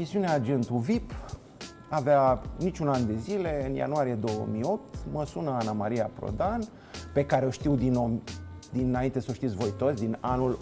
emisiunea Agentul VIP avea niciun an de zile, în ianuarie 2008, mă sună Ana Maria Prodan, pe care o știu dinainte, să o știți voi toți, din anul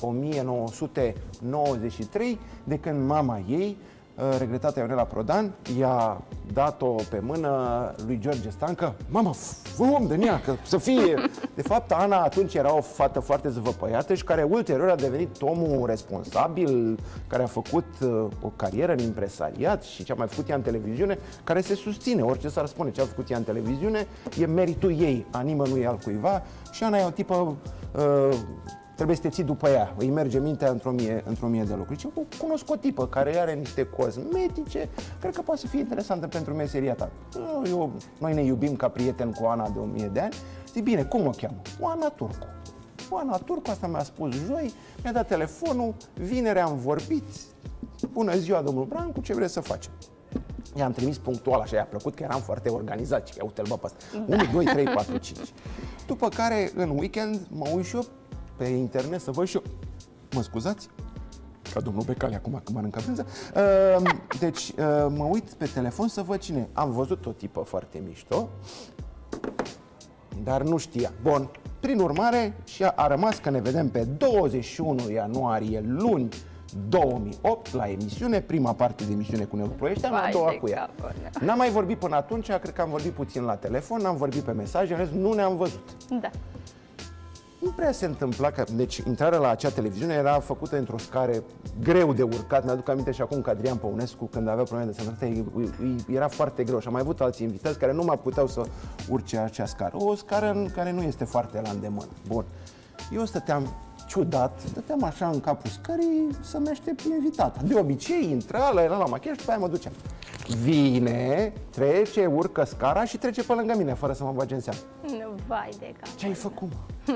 1993, de când mama ei, regretata Ionela Prodan, i-a dat-o pe mână lui George Stancă. Mama, fă om de neacă, să fie... De fapt, Ana atunci era o fată foarte zvăpăiată și care ulterior a devenit omul responsabil, care a făcut o carieră în impresariat și ce a mai făcut ea în televiziune, care se susține. Orice s-ar spune ce a făcut ea în televiziune, e meritul ei, a nimănui altcuiva. Și Ana e o tipă... trebuie să te ții după ea, îi merge mintea într-o mie de lucruri. Eu cunosc o tipă care are niște cosmetice, cred că poate să fie interesantă pentru meseria ta. Noi ne iubim ca prieteni cu Ana de 1000 de ani. Zic, bine, cum o cheamă? Oana Turcu. Oana Turcu, asta mi-a spus joi, mi-a dat telefonul, vineri am vorbit, bună ziua, domnul Brancu, ce vreți să facem? I-am trimis punctual, așa i-a plăcut că eram foarte organizat, și uite-l bă pe ăsta. 1, 2, 3, 4, 5. După care, în weekend, mă uit și eu pe internet să văd și eu. Mă scuzați? Ca domnul Becali acum când mănâncă brânză. Deci, mă uit pe telefon să văd cine. Am văzut o tipă foarte mișto, dar nu știa. Bun. Prin urmare, și a rămas că ne vedem pe 21 ianuarie, luni 2008, la emisiune, prima parte de emisiune cu Nelu Ploieșteanu, a doua cu ea. N-am mai vorbit până atunci, cred că am vorbit puțin la telefon, n-am vorbit pe mesaje, în rest nu ne-am văzut. Da. Nu prea se întâmpla că, deci, intrarea la acea televiziune era făcută într-o scară greu de urcat. Mi-aduc aminte și acum că Adrian Păunescu, când avea probleme de sănătate, era foarte greu și am mai avut alți invitați care nu mai puteau să urce acea scară. O scară în care nu este foarte la îndemână. Bun. Eu stăteam ciudat, stăteam așa în capul scării să-mi aștept invitata. De obicei, intra, era la machiaj și după aia mă duceam. Vine, trece, urcă scara și trece pe lângă mine, fără să mă bage în seamă. Vai de cap. Ce ai făcut, mă?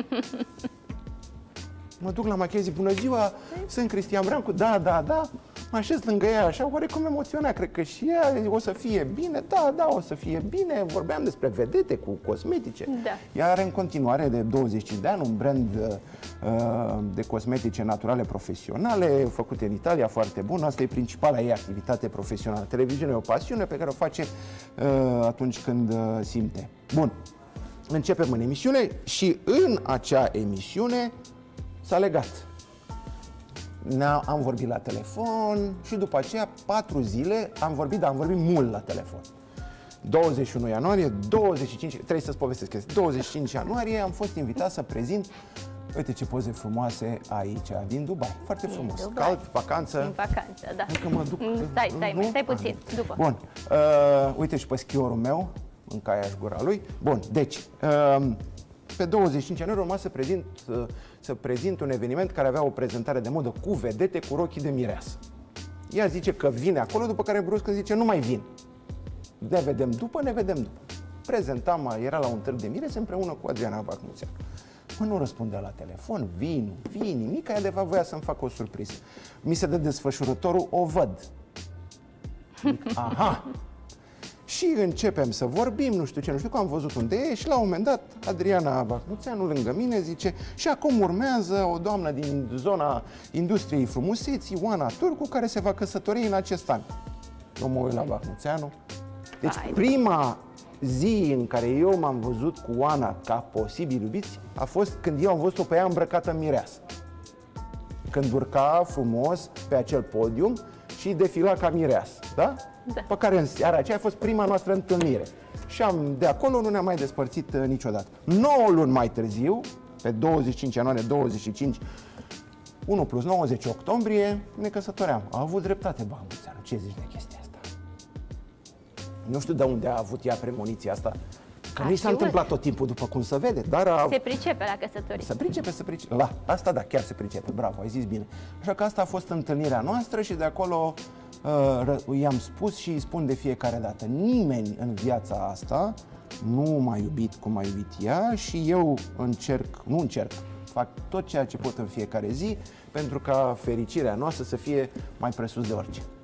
Mă duc la machiaj, zic, bună ziua, sunt Cristian Brancu, da, mă așez lângă ea, așa, oarecum emoționat, cred că și ea o să fie bine, da, o să fie bine, vorbeam despre vedete cu cosmetice. Da. Ea are în continuare de 25 de ani un brand de cosmetice naturale profesionale, făcute în Italia, foarte bun, asta e principala ei activitate profesională. Televiziunea e o pasiune pe care o face atunci când simte. Bun. Începem în emisiune și în acea emisiune s-a legat. Am vorbit la telefon și după aceea 4 zile am vorbit, dar am vorbit mult la telefon. 21 ianuarie, 25, trebuie să-ți povestesc, 25 ianuarie am fost invitat să prezint, uite ce poze frumoase aici, din Dubai, foarte frumos, Dubai. cald, vacanță. În vacanță, da. Încă mă duc. Stai puțin, după. Bun, uite și pe schiorul meu, în caiaș gura lui. Bun, deci, pe 25 ianuarie urma să prezint un eveniment care avea o prezentare de modă cu vedete, cu rochii de mireasă. Ea zice că vine acolo, după care brusc zice, nu mai vin. Ne vedem după. Prezentam, era la un târg de mirese împreună cu Adriana Bacmuțeanu. Mă, nu răspundea la telefon, vin, nimic, ea de fapt voia să-mi facă o surpriză. Mi se dă desfășurătorul, o văd. Zic, aha! Și începem să vorbim, nu știu că am văzut unde e și la un moment dat Adriana Bacmuțeanu lângă mine zice și acum urmează o doamnă din zona industriei frumuseții, Oana Turcu, care se va căsători în acest an. Eu mă uit la Bacmuțeanu. Deci prima zi în care eu m-am văzut cu Oana ca posibil iubiți a fost când eu am văzut-o pe ea îmbrăcată în mireasă. Când urca frumos pe acel podium și defila ca mireasă, da? Da. Pe care în seara aceea a fost prima noastră întâlnire. Și de acolo nu ne-am mai despărțit niciodată. 9 luni mai târziu, pe 25 ianuarie 25, 1 plus 9, 10 octombrie, ne căsătoream. A avut dreptate Bacmuțeanu. Ce zici de chestia asta? Nu știu de unde a avut ea premoniția asta. Că nu i s-a întâmplat tot timpul, după cum se vede, dar... Se pricepe la căsătorie. Se pricepe. La asta da, chiar se pricepe, bravo, ai zis bine. Așa că asta a fost întâlnirea noastră și de acolo i-am spus și îi spun de fiecare dată. Nimeni în viața asta nu m-a iubit cum m-a iubit ea și eu fac tot ceea ce pot în fiecare zi pentru ca fericirea noastră să fie mai presus de orice.